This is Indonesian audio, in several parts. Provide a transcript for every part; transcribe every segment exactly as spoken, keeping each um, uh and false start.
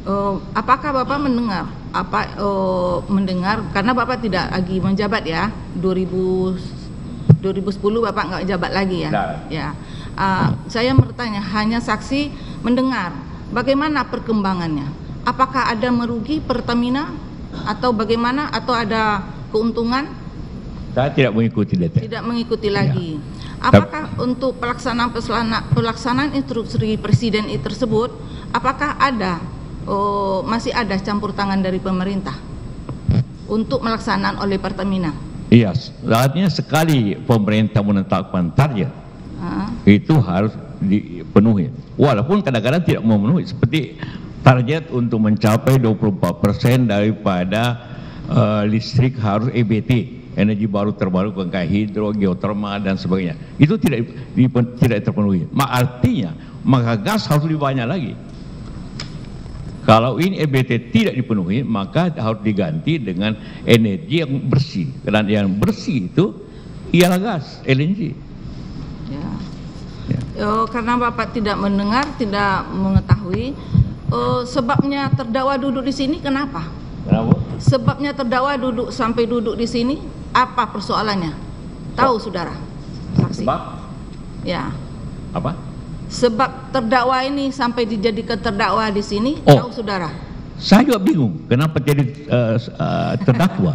Uh, apakah Bapak mendengar apa uh, mendengar karena Bapak tidak lagi menjabat ya, dua ribu sepuluh Bapak nggak jabat lagi ya? Nah. Ya. Uh, saya bertanya, hanya saksi mendengar. Bagaimana perkembangannya? Apakah ada merugi Pertamina atau bagaimana, atau ada keuntungan? Saya tidak mengikuti detail. Tidak mengikuti lagi. Ya. Apakah Tep. untuk pelaksanaan pelaksanaan instruksi Presiden itu tersebut, apakah ada oh, masih ada campur tangan dari pemerintah untuk melaksanaan oleh Pertamina? Iya, saatnya sekali pemerintah menetapkan target, ha? itu harus dipenuhi. Walaupun kadang-kadang tidak memenuhi, seperti target untuk mencapai dua puluh empat persen daripada uh, listrik harus E B T, energi baru terbarukan kayak hidro, geotermal dan sebagainya. Itu tidak di, tidak terpenuhi. Mak artinya maka gas harus lebih banyak lagi. Kalau ini E B T tidak dipenuhi, maka harus diganti dengan energi yang bersih. Dan yang bersih itu ialah gas, L N G. Ya. Ya. Oh, karena Bapak tidak mendengar, tidak mengetahui. Oh, sebabnya terdakwa duduk di sini kenapa? Kenapa? Sebabnya terdakwa duduk sampai duduk di sini, apa persoalannya? Tahu oh. saudara? Saksi. Sebab? Ya. Apa? Sebab terdakwa ini sampai dijadikan terdakwa di sini, oh, tahu saudara? Saya juga bingung kenapa jadi uh, uh, terdakwa.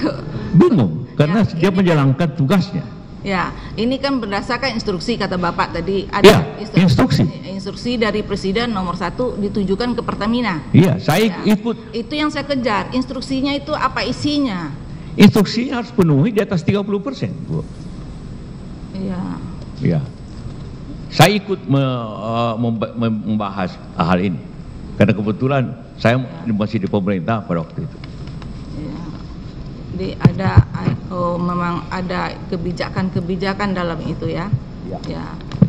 Bingung karena ya, dia menjalankan tugasnya. Ya, ini kan berdasarkan instruksi kata Bapak tadi. Ada ya, instruksi. Instruksi dari Presiden nomor satu ditujukan ke Pertamina. Iya, saya ya, ikut. Itu yang saya kejar. Instruksinya itu apa isinya? Instruksinya harus penuhi di atas tiga puluh persen, Bu. Iya. Iya. Saya ikut me, uh, membahas hal ini karena kebetulan saya ya. masih di pemerintah pada waktu itu. Ya. Jadi ada oh, memang ada kebijakan-kebijakan dalam itu ya. Ya. Ya.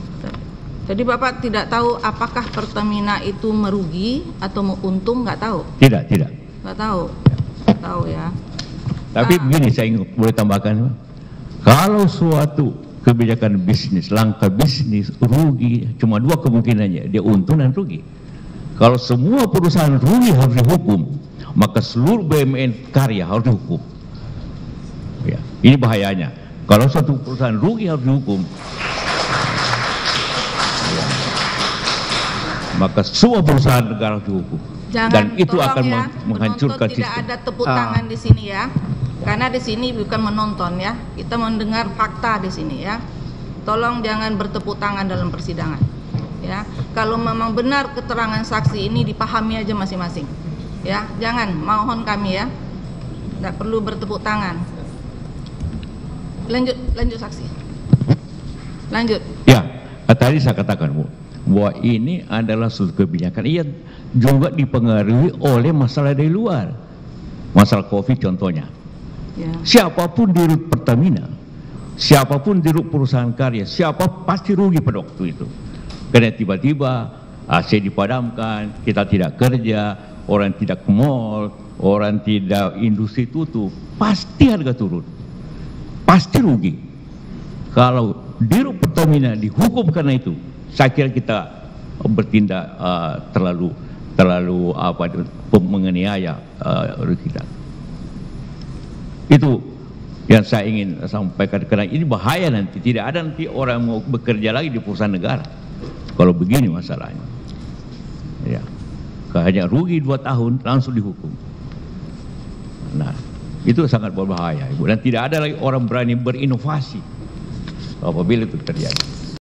Jadi Bapak tidak tahu apakah Pertamina itu merugi atau mau untung, nggak tahu? Tidak, tidak. Nggak tahu. Ya. Tahu ya. Tapi ah. begini, saya ingin boleh tambahkan, kalau suatu kebijakan bisnis, langkah bisnis rugi, cuma dua kemungkinannya, dia untung dan rugi. Kalau semua perusahaan rugi harus dihukum, maka seluruh B U M N karya harus dihukum. Ya, ini bahayanya. Kalau satu perusahaan rugi harus dihukum, ya, maka semua perusahaan negara harus dihukum. Jangan, dan itu akan ya, menghancurkan tidak sistem. Tidak ada tepuk tangan ah. di sini ya. Karena di sini bukan menonton ya, kita mendengar fakta di sini ya. Tolong jangan bertepuk tangan dalam persidangan. Ya, kalau memang benar keterangan saksi ini dipahami aja masing-masing. Ya, jangan, mohon kami ya, tidak perlu bertepuk tangan. Lanjut, lanjut saksi. Lanjut. Ya, tadi saya katakan Bu, bahwa ini adalah suatu kebijakan. Ia juga dipengaruhi oleh masalah dari luar, masalah COVID contohnya. Ya. Siapapun di rut Pertamina, siapapun di rut perusahaan karya, siapa pasti rugi pada waktu itu. Karena tiba-tiba A C dipadamkan, kita tidak kerja, orang tidak ke mall, orang tidak, industri tutup, pasti harga turun, pasti rugi. Kalau di rut Pertamina dihukum karena itu, saya kira kita bertindak uh, terlalu terlalu apa menganiaya uh, kita. Itu yang saya ingin sampaikan, karena ini bahaya, nanti tidak ada nanti orang mau bekerja lagi di perusahaan negara kalau begini masalahnya. Ya, hanya rugi dua tahun langsung dihukum. Nah, itu sangat berbahaya, Ibu, dan tidak ada lagi orang berani berinovasi apabila itu terjadi.